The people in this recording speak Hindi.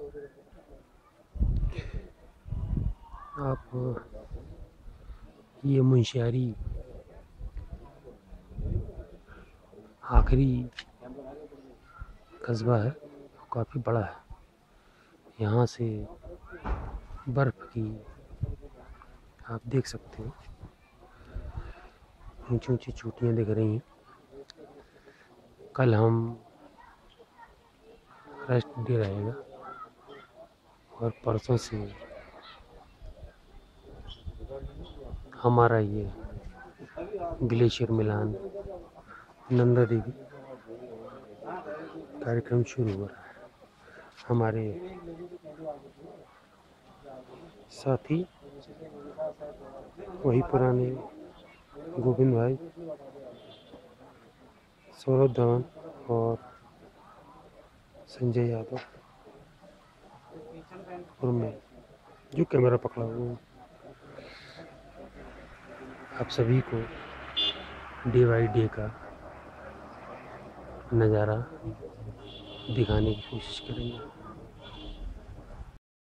आप ये मुंशियारी आखिरी कस्बा है, काफ़ी बड़ा है। यहाँ से बर्फ़ की आप देख सकते हो ऊंची ऊंची चोटियाँ दिख रही हैं। कल हम रेस्ट डे रहेगा और परसों से हमारा ये ग्लेशियर मिलान नंदा देवी कार्यक्रम शुरू हो रहा है। हमारे साथी वही पुराने गोविंद भाई, सौरभ धवन और संजय यादव और मैं जो कैमरा पकड़ा हुआ। आप सभी को डे बाई डे का नज़ारा दिखाने की कोशिश करेंगे।